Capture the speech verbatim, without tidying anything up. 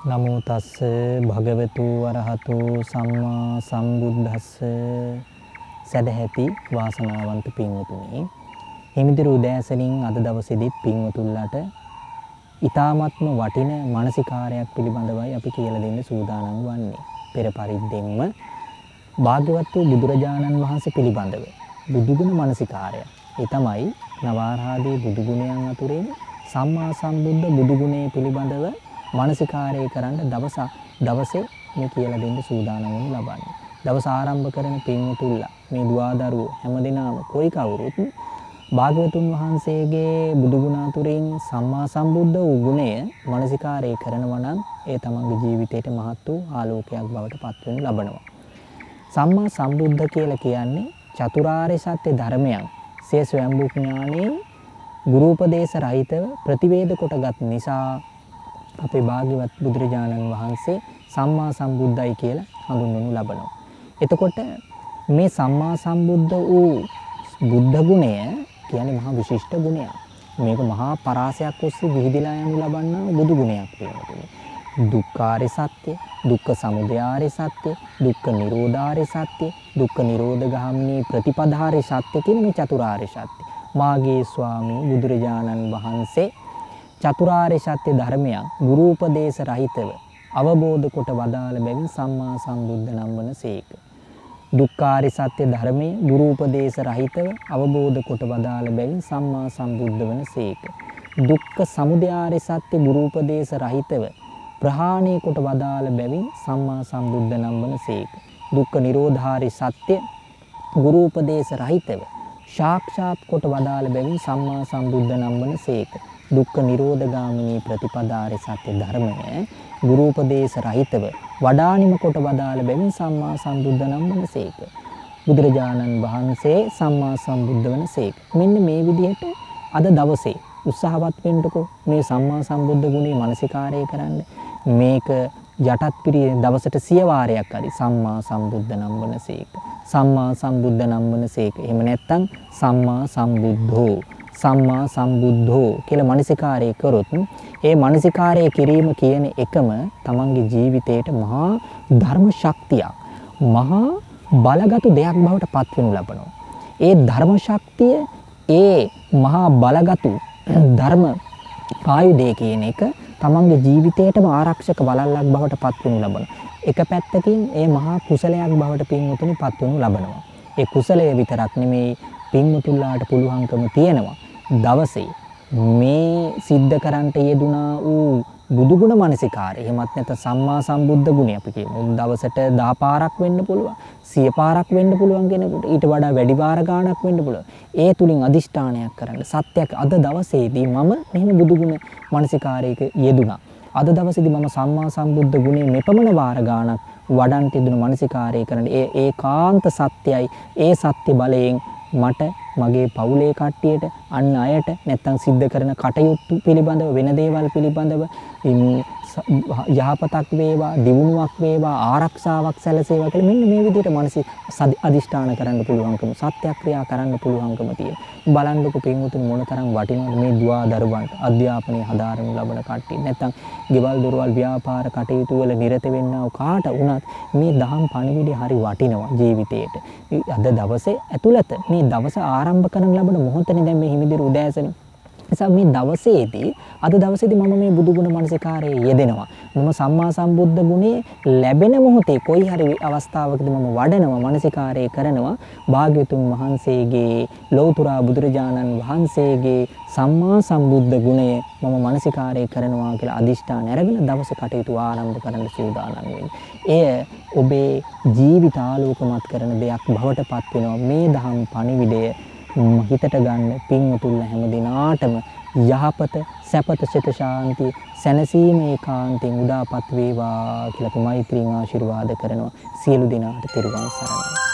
නමෝ තස්ස භගවතු වරහතු සම්මා සම්බුද්දස්ස. සදැහැති වාසනාවන්ත පින්වතුනි, හිමිදිරි උදෑසනින් අද දවසේදීත් පින්වතුන්ලාට ඊ타ත්ම වටින මානසිකාරයක් පිළිබඳවයි අපි කියලා දෙන්න සූදානම් වන්නේ. පෙර පරිද්දෙන්ම භාග්‍යවත් වූ බුදුරජාණන් වහන්සේ පිළිබඳව බුදුගුණ මානසිකාරය. ඒ තමයි නවාරාදී බුදුගුණයන් අතුරෙන් සම්මා සම්බුද්ධ බුදුගුණයේ පිළිබඳව මානසිකාරය කරන්න දවස දවසේ මේ කියලා දෙන්න සූදානම් වුණ ලබන්නේ. දවස ආරම්භ කරන පින්වතුන්ලා මේ දුවදරුවෝ හැමදෙනාම කොයි කවුරුත් භාග්‍යවතුන් වහන්සේගේ බුදුගුණ අතුරින් සම්මා සම්බුද්ධ වූ ගුණය මානසිකාරය කරනවා නම් ඒ තමන්ගේ ජීවිතයට මහත් වූ ආලෝකයක් බවට පත් වෙනු ලබනවා. සම්මා සම්බුද්ධ කියලා කියන්නේ චතුරාර්ය සත්‍ය ධර්මයන් සිය ස්වයංභූ ඥානයෙන් ගුරුපදේශ රහිතව ප්‍රතිවේද කොටගත් නිසා අපේ භාග්‍යවත් බුදුරජාණන් වහන්සේ සම්මා සම්බුද්ධයි කියලා හඳුන්වනු ලබනවා. එතකොට මේ සම්මා සම්බුද්ධ වූ බුද්ධ ගුණය කියන්නේ මහා විශිෂ්ට ගුණයක්. මේක මහා පරාසයක් ඔස්සේ විහිදලා යනු ලබන්නා බුදු ගුණයක් වෙනවා. දුක්ඛාරය සත්‍ය, දුක්ඛ සමුදයාරය සත්‍ය, දුක්ඛ නිරෝධාරය සත්‍ය, දුක්ඛ නිරෝධ ගාමිනී ප්‍රතිපදාරය සත්‍ය කියන මේ චතුරාර්ය සත්‍ය. මාගේ ස්වාමී බුදුරජාණන් වහන්සේ චතුරාර්ය සත්‍ය ධර්මයන් ගුරුපදේශ රහිතව අවබෝධ කොට වදාළ බැවින් සම්මා සම්බුද්ධ නම් වනසේක. දුක්ඛාරය සත්‍ය ධර්මයේ ගුරුපදේශ රහිතව අවබෝධ කොට වදාළ බැවින් සම්මා සම්බුද්ධ වනසේක. දුක්ඛ සමුදයාරය සත්‍ය ගුරුපදේශ රහිතව ප්‍රහාණය කොට වදාළ බැවින් සම්මා සම්බුද්ධ නම් වනසේක. දුක්ඛ නිරෝධාරය සත්‍ය ගුරුපදේශ රහිතව සාක්ෂාත් කොට වදාළ බැවින් සම්මා සම්බුද්ධ නම් වනසේක. දුක්ඛ නිරෝධ ගාමිනී ප්‍රතිපදාරය සත්‍ය ධර්මය ගුරුපදේශ රහිතව වඩානිම කොට වදාළ බැවින් සම්මා සම්බුද්ධ නම් වනසේක. බුදුරජාණන් වහන්සේ සම්මා සම්බුද්ධ වනසේක. මෙන්න මේ විදිහට අද දවසේ උත්සාහවත් වෙන්නකෝ මේ සම්මා සම්බුද්ධ ගුණේ මානසිකාරය කරන්න. මේක යටත් පිරි දවසට සිය වාරයක් හරි සම්මා සම්බුද්ධ නම් වනසේක. සම්මා සම්බුද්ධ නම් වනසේක. එහෙම නැත්නම් සම්මා සම්බුද්ධෝ සම්මා සම්බුද්ධෝ කියලා මානසිකාරය කරොත් ඒ මානසිකාරය කිරීම කියන එකම තමන්ගේ ජීවිතයට මහා ධර්ම ශක්තියක්, මහා බලගත් දෙයක් බවට පත් වෙනු ලබනවා. ඒ ධර්ම ශක්තිය, ඒ මහා බලගත් ධර්ම ආයුධය කියන එක තමන්ගේ ජීවිතයටම ආරක්ෂක වළල්ලක් බවට පත් වෙනු ලබනවා. එක පැත්තකින් ඒ මහා කුසලයක් බවට පින්වතුනි පත් වෙනු ලබනවා. ඒ කුසලය විතරක් නෙමෙයි පින්වතුන්ලාට පුළුවන්කම තියෙනවා දවසේ මේ සිද්ධ කරන්ට යෙදුනා වූ බුදුගුණ මානසිකාරය. එහෙමත් නැත්නම් සම්මා සම්බුද්ධ ගුණය අපි කියමු. දවසට දහ පාරක් වෙන්න පුළුවන්, සිය පාරක් වෙන්න පුළුවන් කෙනෙකුට. ඊට වඩා වැඩි වාර ගාණක් වෙන්න පුළුවන්. ඒ තුලින් අදිෂ්ඨානයක් කරන්න සත්‍යයක් අද දවසේදී මම මෙහෙම බුදුගුණ මානසිකාරයක යෙදුණා. අද දවසේදී මම සම්මා සම්බුද්ධ ගුණය මෙපමණ වාර ගාණක් වඩන්ට යෙදුණු මානසිකාරය කරන්න. ඒ ඒකාන්ත සත්‍යයි. ඒ සත්‍ය බලයෙන් මට මගේ පවුලේ කට්ටියට අන් අයට නැත්තම් සිද්ධ කරන කටයුතු පිළිබඳව වෙන දේවල් පිළිබඳව යහපතක් වේවා, දියුණුවක් වේවා, ආරක්ෂාවක් සැලසේවා කියලා මෙන්න මේ විදිහට මානසික අදිෂ්ඨාන කරන්න පුළුවන්කම, සත්‍යක්‍රියා කරන්න පුළුවන්කම තියෙනවා. බලන්නකො පින්වතුනි මොනතරම් වටිනවද මේ දුවා දරුවන්ට අධ්‍යාපනය හදාරනු ලබන කට්ටිය. නැත්තම් ගෙවල් දොරවල් ව්‍යාපාර කටයුතු වල නිරත වෙන්නව කාට වුණත් මේ දහම් පණිවිඩය හරි වටිනවා ජීවිතේට. අද දවසේ ඇතුළත මේ දවස ආරම්භ කරන ලබන මොහොතේ දැන් මේ හිමිදිරි උදෑසන නිසා මේ දවසේදී අද දවසේදී මම මේ බුදුගුණ මානසිකාරයේ යෙදෙනවා. මම සම්මා සම්බුද්ධ ගුණේ ලැබෙන මොහොතේ කොයි හරි අවස්ථාවකදී මම වඩනවා, මානසිකාරය කරනවා. භාග්‍යවතුන් වහන්සේගේ ලෞතර බුදුරජාණන් වහන්සේගේ සම්මා සම්බුද්ධ ගුණය මම මානසිකාරය කරනවා කියලා අදිෂ්ඨාන අරගෙන දවසේ කටයුතු ආරම්භ කරන්න සූදානම් වෙන්නේ. එය ඔබේ ජීවිත ආලෝකමත් කරන දෙයක් බවට පත් වෙනවා. මේ දහම් පණිවිඩය හිතට ගන්න පින්වතුන්ලා හැම දිනාටම යහපත, සැපත, සිත ශාන්තිය, සැනසීම ඒකාන්තයෙන් උදාපත් වේවා කියලා අපි මෛත්‍රියෙන් ආශිර්වාද කරනවා. සියලු දෙනාට තෙරුවන් සරණයි.